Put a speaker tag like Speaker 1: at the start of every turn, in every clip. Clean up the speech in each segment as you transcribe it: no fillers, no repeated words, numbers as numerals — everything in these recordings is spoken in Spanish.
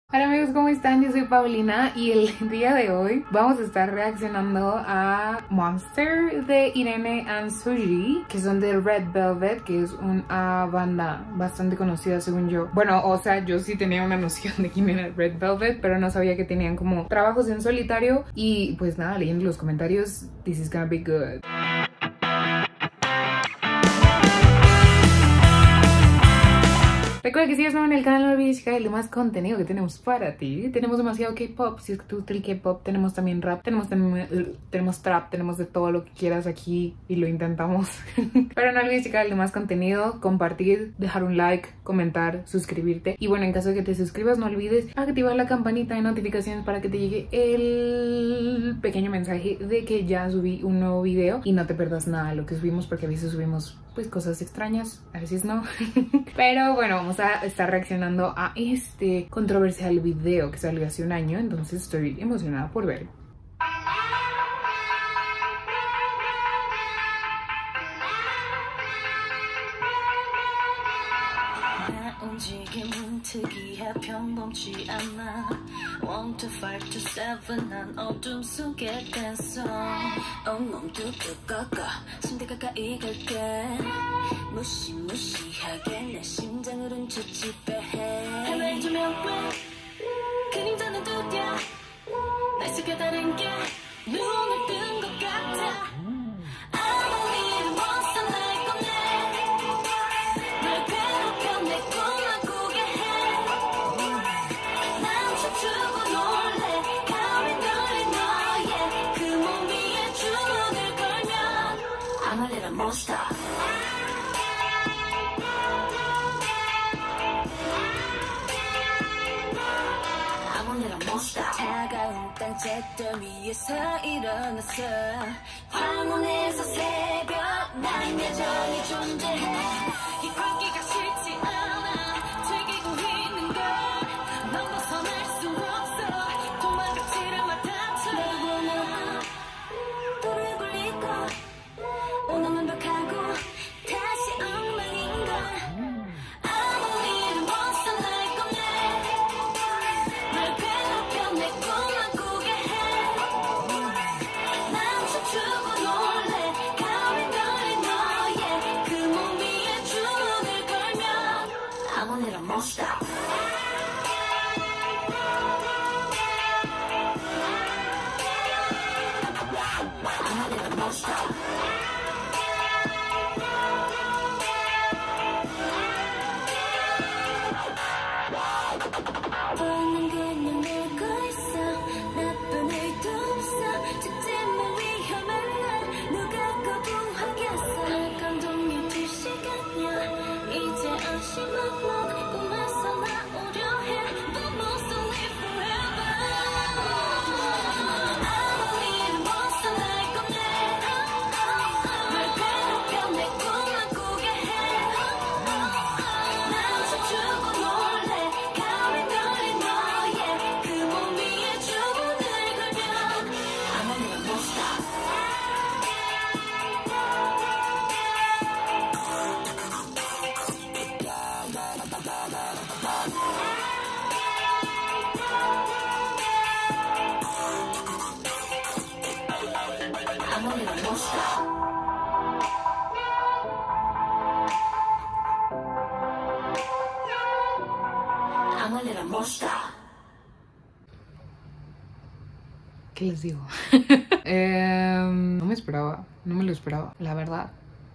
Speaker 1: Hola amigos, ¿cómo están? Yo soy Paulina y el día de hoy vamos a estar reaccionando a Monster de Irene and Suji, que son de Red Velvet, que es una banda bastante conocida según yo. Bueno, o sea, yo sí tenía una noción de quién era Red Velvet, pero no sabía que tenían como trabajos en solitario. Y pues nada, leyendo los comentarios, this is gonna be good. Recuerda que si eres nuevo en el canal no olvides checar el demás contenido que tenemos para ti. Tenemos demasiado K-pop, si es que te gusta el K-pop, tenemos también rap, tenemos trap, tenemos de todo lo que quieras aquí y lo intentamos. Pero no olvides checar el demás contenido, compartir, dejar un like, comentar, suscribirte. Y bueno, en caso de que te suscribas no olvides activar la campanita de notificaciones para que te llegue el pequeño mensaje de que ya subí un nuevo video y no te pierdas nada de lo que subimos, porque a veces subimos pues cosas extrañas, a veces no. Pero bueno, vamos a estar reaccionando a este controversial video que salió hace un año, entonces estoy emocionada por verlo.
Speaker 2: 특이해 평범치 않아 1 to 5 to 7 난 어둠 속에 댄서 엉엉 뚜뚜꺼꺼 침대 가까이 갈게 무시무시하게 내 심장을 훔쳐 지배해 해외 조명 왜 그림자는 두드려 날 속여 다른 게 눈을 뜬 것 같아 monster. I'm a little monster. 차가운 땅 잿더미 위에서 일어났어. 황혼에서 새벽 난 여전히 존재해. 이 광기가 싫지 않아. 즐기고 있는 걸 넌 벗어날 수 없어. 도망가지를 맡아쳐. 널 보면 또를 굴리고 오늘 완벽하고 다시 엉망인걸 아무리 monster 날 꺼내 널 괴롭혀 내 꿈만 꾸게 해난 춤추고 놀래 가위거린 너의 그 몸 위에 주문을 걸면 I'm a little monster. I'm a little monster. 너는 그냥 놀고 있어 나쁜 일도 없어 직진만 위험한 날 누가 거부하겠어 날 감동이 2시간이야 이제 안심없는 꿈에서 나오려 해 But most of me forever 아무리 monster 날 꺼내 널 괴롭혀 내 꿈만 꾸게 해난 춤추고 놀래 I'm a little monster. I'm a little monster.
Speaker 1: ¿Qué les digo? No me esperaba, no me lo esperaba, la verdad.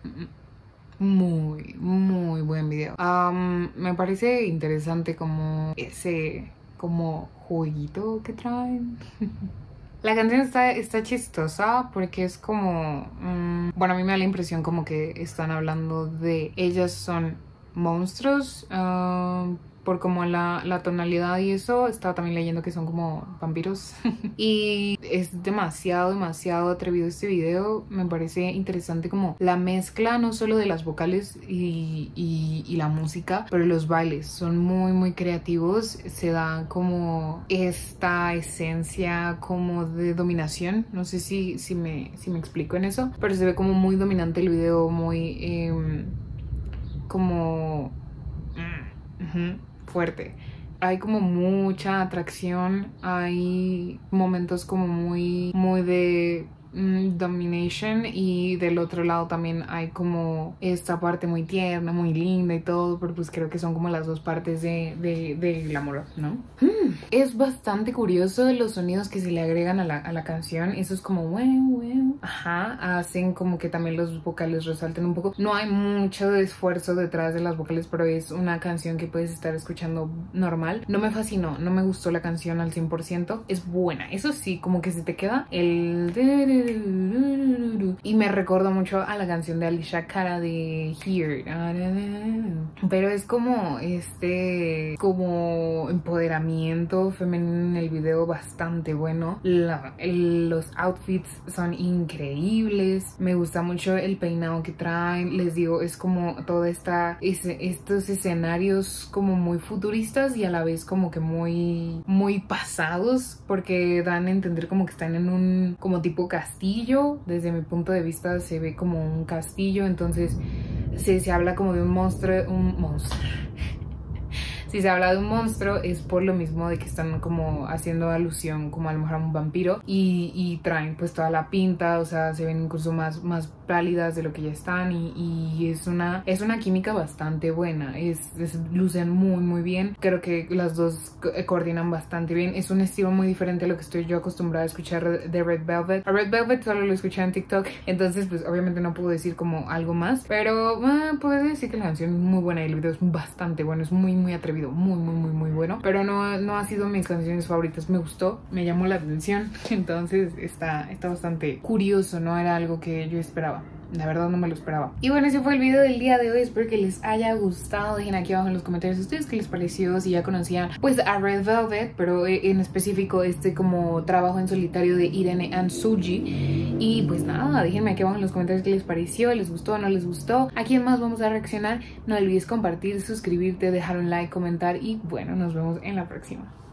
Speaker 1: Muy buen video. Me parece interesante como ese jueguito que traen. La canción está chistosa porque es como... bueno, a mí me da la impresión como que están hablando de... Ellas son monstruos. Por como la tonalidad y eso. Estaba también leyendo que son como vampiros. Y es demasiado atrevido este video. Me parece interesante como la mezcla no solo de las vocales y la música, pero los bailes son muy creativos. Se da como esta esencia como de dominación. No sé si me explico en eso, pero se ve como muy dominante el video, muy como fuerte. hay como mucha atracción, hay momentos como muy de domination, y del otro lado también hay como esta parte muy tierna, muy linda y todo, pero pues creo que son como las dos partes del amor, ¿no? Es bastante curioso los sonidos que se le agregan a la canción. Eso es como wow, ajá, hacen como que también los vocales resalten un poco. No hay mucho esfuerzo detrás de las vocales, pero es una canción que puedes estar escuchando normal. No me fascinó, no me gustó la canción al 100%. Es buena, eso sí, como que se te queda el y me recordó mucho a la canción de Alicia Cara de Here, pero es como como empoderamiento femenino en el video bastante bueno. Los outfits son increíbles, me gusta mucho el peinado que traen. Les digo, es como toda estos escenarios como muy futuristas y a la vez como que muy pasados, porque dan a entender como que están en un como tipo castillo. Desde mi punto de vista se ve como un castillo, entonces se habla como de un monstruo. Si se habla de un monstruo es por lo mismo de que están como haciendo alusión como a lo mejor a un vampiro, y traen pues toda la pinta, o sea, se ven incluso más pálidas de lo que ya están, y es una química bastante buena, lucen muy bien. Creo que las dos coordinan bastante bien. Es un estilo muy diferente a lo que estoy yo acostumbrada a escuchar de Red Velvet. A Red Velvet solo lo escuché en TikTok, entonces pues obviamente no puedo decir como algo más, pero puedo decir que la canción es muy buena y el video es bastante bueno, es muy atrevido, muy bueno, pero no ha sido mis canciones favoritas. Me gustó, me llamó la atención, entonces está bastante curioso, no era algo que yo esperaba. La verdad no me lo esperaba. Y bueno, ese fue el video del día de hoy. Espero que les haya gustado. Dejen aquí abajo en los comentarios a ustedes qué les pareció, si ya conocían pues a Red Velvet, pero en específico como trabajo en solitario de Irene and Suji. Y pues nada, déjenme aquí abajo en los comentarios qué les pareció, les gustó o no les gustó, a quién más vamos a reaccionar. No olvides compartir, suscribirte, dejar un like, comentar, y bueno, nos vemos en la próxima.